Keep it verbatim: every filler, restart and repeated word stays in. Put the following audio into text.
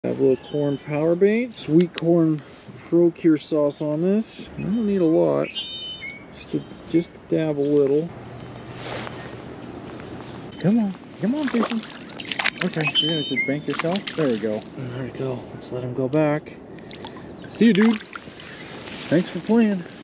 Have a little corn power bait, sweet corn pro cure sauce on this. I don't need a lot, just to, just to dab a little. Come on, come on, fishing. Okay, you're gonna just bank yourself. There we go. There we go. Let's let him go back. See you, dude. Thanks for playing.